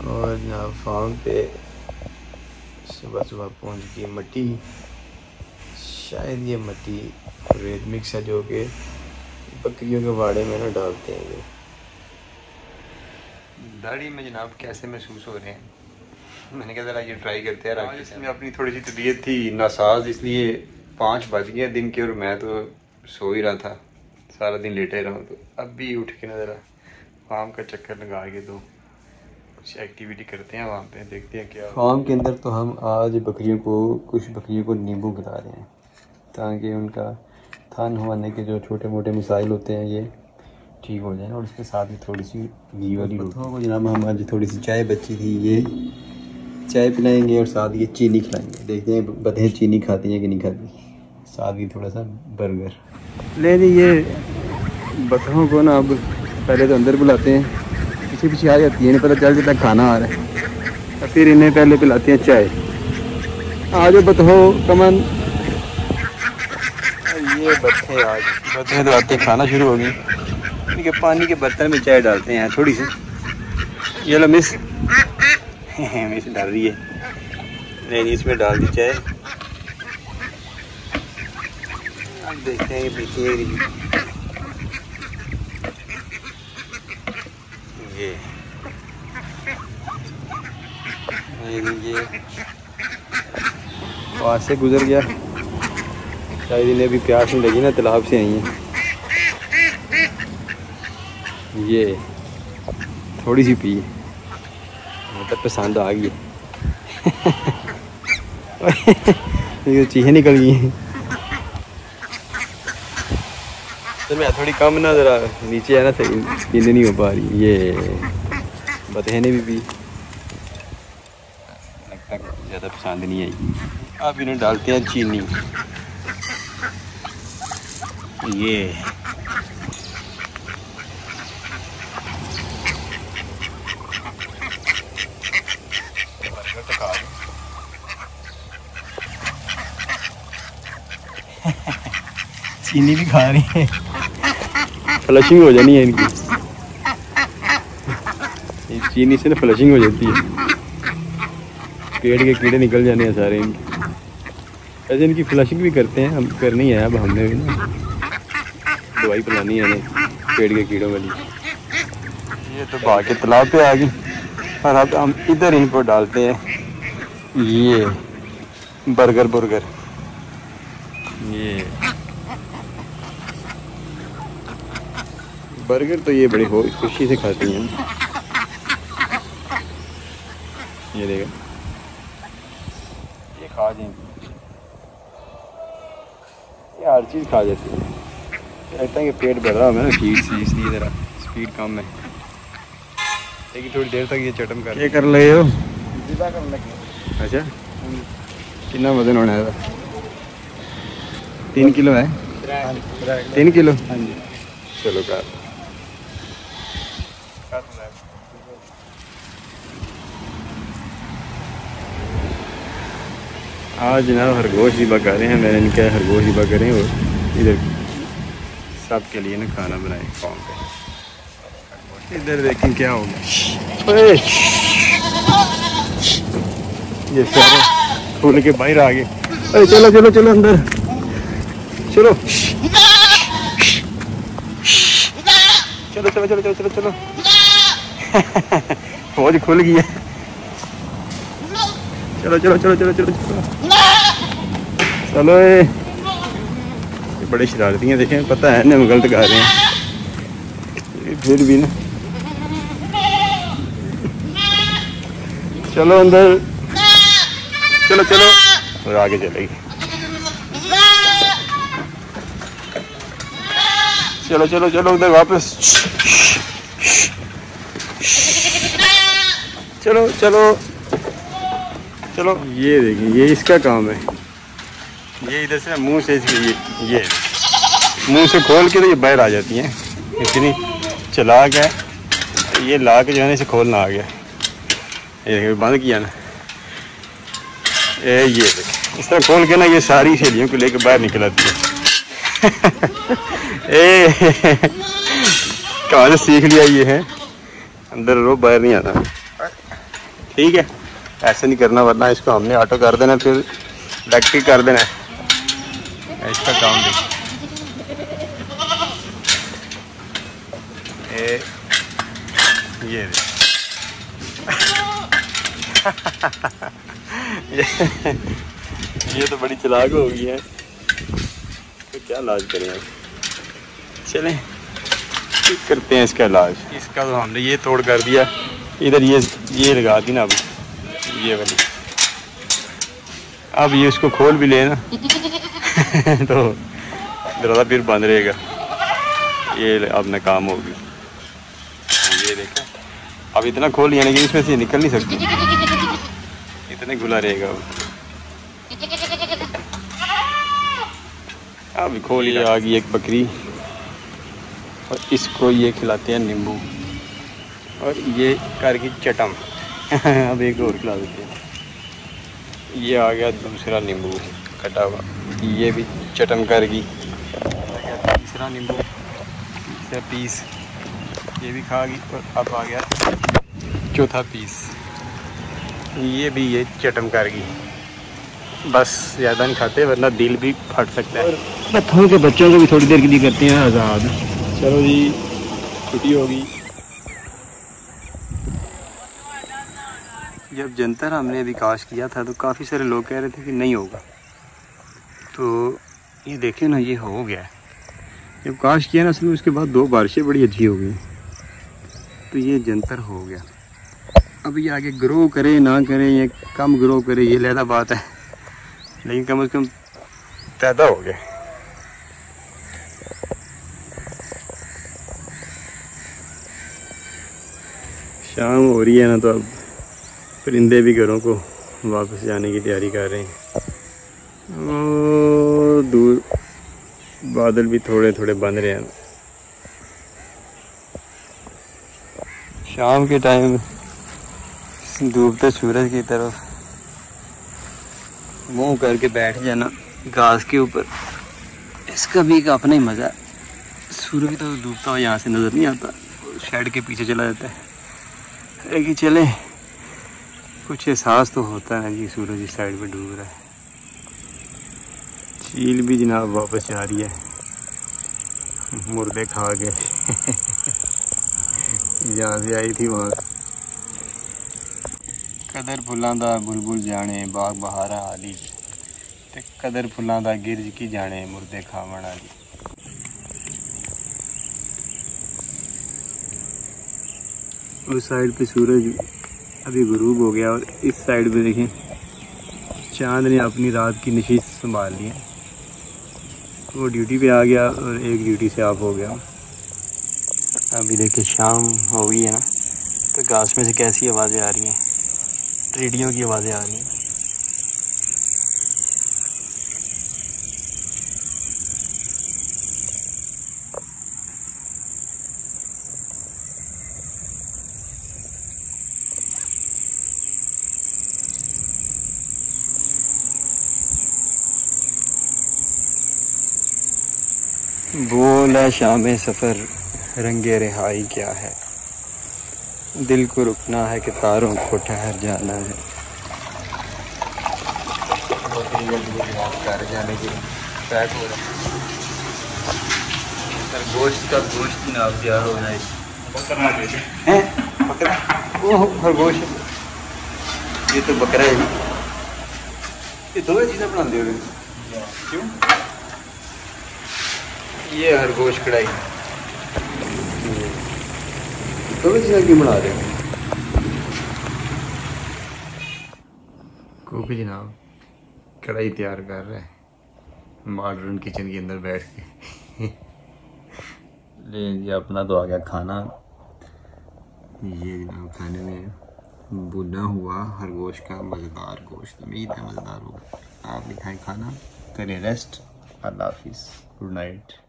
और जनाब फार्म पे सुबह सुबह पहुंच गई मट्टी। शायद ये मट्टी रेत मिक्स है जो कि बकरियों के वाड़े में ना डालते हैं। ये दाढ़ी में जनाब कैसे महसूस हो रहे हैं, मैंने कहा ज़रा ये ट्राई करते हैं। आज इसमें अपनी थोड़ी सी तबीयत थी नासाज, इसलिए 5 बज गए दिन के और मैं तो सो ही रहा था, सारा दिन लेटे रहा हूँ। तो अब भी उठ के ना ज़रा फार्म का चक्कर लगा के तो कुछ एक्टिविटी करते हैं वहाँ पे, देखते हैं क्या। फार्म के अंदर तो हम आज कुछ बकरियों को नींबू खिला रहे हैं ताकि उनका थन होने के जो छोटे मोटे मसाइल होते हैं ये ठीक हो जाए। और उसके साथ ही थोड़ी सी घी वाली रोटियों को जनाब हम आज थोड़ी सी चाय बची थी, ये चाय पिलाएंगे और साथ ये चीनी खिलाएंगे। देखते हैं बतें चीनी खाती हैं कि नहीं खाती। साथ ही थोड़ा सा बर्गर ले ली। ये बतखों को ना अब पहले तो अंदर बुलाते हैं, पीछे पीछे आ जाती है, इन्हें पता चल जाता है खाना आ रहा है, और फिर इन्हें पहले पिलाते हैं चाय। आ जाओ बतखो कमन। ये बतखें आज बतखें तो आते खाना शुरू हो गई। इनके पानी के बर्तन में चाय डालते हैं थोड़ी सी। ये लो मिस मिस डाल रही है, नहीं इसमें डाल दी चाय। अब देखते हैं ये पीछे ये वहाँ से गुजर गया, शायद इन्हें भी प्यास नहीं लगी ना, तालाब से आई हैं। ये थोड़ी सी पी मतलब पसंद आ गई ये चीज़ें निकल गई हैं। तो मैं थोड़ी कम ना ज़रा नीचे है ना, सही नींद नहीं हो पा रही। ये बतखें भी पी, लगता ज़्यादा पसंद नहीं आई। अब इन्हें डालते हैं चीनी। ये चीनी भी खा रही है, फ्लशिंग हो जानी है इनकी। चीनी से ना फ्लशिंग हो जाती है, पेट के कीड़े निकल जाने हैं सारे इनके। ऐसे इनकी फ्लशिंग भी करते हैं, हम करनी है। अब हमने भी ना दवाई पिलानी है पेट के कीड़ों वाली। ये तो भाग के तालाब पे आ गई, और अब हम इधर इनको डालते हैं ये बर्गर। ये बर्गर तो ये बड़ी खुशी से खाती हैं। ये देखो ये खा जाएंगी, ये हर चीज़ खा जाती है। लगता है कि पेट भर रहा है ना फीड से, इसलिए ज़रा स्पीड कम है, लेकिन थोड़ी देर तक ये चटम कर। ये कर रहे हो सीधा कर लगे। अच्छा कितना वजन होना है? 3 किलो है। 3 किलो। हाँ जी चलो कर। आज जनाब खरगोश ही पका रहे हैं, मैंने इनका खरगोश ही पका रहे हैं। और इधर सब के लिए ना खाना बनाए फार्म पे। इधर देखें क्या होगा। ये सारे खोल के बाहर आ गए। अरे चलो चलो चलो अंदर चलो चलो चलो चलो चलो चलो चलो फौज खुल गई है। चलो चलो चलो चलो चलो चलो चलो। ये बड़े शरारती हैं, देखें पता है ना गलत गा रहे हैं, फिर भी ना चलो अंदर चलो चलो। और आगे चलेगी। चलो चलो चलो उधर वापस। चलो चलो चलो। ये देखिए ये इसका काम है। ये इधर से मुंह से ये मुंह से खोल के तो ये बाहर आ जाती हैं, इतनी चालाक है। ये ला के जो है ना इसे खोलना आ गया। ये देखिए बंद किया ना, ये देखिए इस तरह खोल के ना ये सारी सहेलियों को लेकर बाहर निकल आती है। कहाँ से सीख लिया ये है, अंदर रो बाहर नहीं आता। ठीक है, ऐसे नहीं करना वरना इसको हमने ऑटो कर देना, फिर इलेक्ट्रिक कर देना है। इसका काम देखिए, ये ये तो बड़ी चालाक हो गई है, तो क्या इलाज करें आप। चलें करते हैं इसका इलाज। इसका तो हमने ये तोड़ कर दिया, इधर ये लगा दी ना अब ये वाली, अब ये इसको खोल भी लेना तो दरवाज़ा फिर बंद रहेगा, ये अब नाकाम होगी। ये देखा, अब इतना खोल लिया लेकिन इसमें से निकल नहीं सकती, इतने खुला रहेगा वो। अब खोल लिया, आ गई एक बकरी और इसको ये खिलाते हैं नींबू और ये करके चटम अब एक और खिला देते हैं। ये आ गया दूसरा नींबू कटा हुआ, ये भी चटम करगी। तीसरा नींबू, तीसरा पीस ये भी खा गई और अब आ गया चौथा पीस, ये भी ये चटम करगी। बस ज़्यादा नहीं खाते वरना दिल भी फट सकता है। पत्थरों के बच्चों को भी थोड़ी देर के लिए करते हैं आज़ाद। चलो जी, छुट्टी होगी। जब जंतर हमने अभी काश किया था तो काफ़ी सारे लोग कह रहे थे कि नहीं होगा, तो ये देखें ना, ये हो गया। जब काश किया ना असल में, उसके बाद 2 बारिशें बड़ी अच्छी हो गई, तो ये जंतर हो गया। अब ये आगे ग्रो करे ना करे, ये कम ग्रो करे, ये अलग बात है, लेकिन कम से कम पैदा हो गया। शाम हो रही है ना, तो अब परिंदे भी घरों को वापस जाने की तैयारी कर रहे हैं। और दूर बादल भी थोड़े थोड़े बन रहे हैं। शाम के टाइम डूबते सूरज की तरफ मुंह करके बैठ जाना घास के ऊपर, इसका भी एक अपना ही मज़ा है। सूरज तो डूबता हुआ यहाँ से नज़र नहीं आता, शेड के पीछे चला जाता है, लेकिन चले कुछ एहसास तो होता है कि सूरज इस साइड पे डूब रहा है। चील भी जनाब वापस जा रही है मुर्दे खा के जहाँ से आई थी वहाँ। कदर फुल्लां दा बुलबुल जाने बाग बहारा आली, ते कदर फुल्लां दा गिरज की जाने मुर्दे खावन आली। उस साइड पे सूरज अभी गुरूब हो गया और इस साइड पे देखें चांद ने अपनी रात की नशीस संभाल ली है। वो ड्यूटी पे आ गया और एक ड्यूटी से ऑफ हो गया। अभी देखिए शाम हो गई है ना, तो घास में से कैसी आवाज़ें आ रही हैं, रेडियो की आवाज़ें आ रही हैं। बोला शाम सफ़र रंगे रिहाई क्या है, दिल को रुकना है कि तारों को ठहर जाना है। घर जाने के पैक हो रहा है, गोश्त का गोश्त ना तैयार हो जाए। बकरा, वो खरगोश, ये तो बकरा है। ये दो चीज़ें बना दे क्यों? ये खरगोश कढ़ाई, दोनों चीज़ें क्यों बना रहे हो? कोकी जनाब कढ़ाई तैयार कर रहा है मॉडर्न किचन के अंदर बैठ के। ले जी अपना तो आ गया खाना। ये जनाब खाने में भुना हुआ खरगोश का मज़ेदार गोश्त, उम्मीद है मज़ेदार होगा। आप भी खाएं खाना, करें रेस्ट। अल्लाह हाफिज़, गुड नाइट।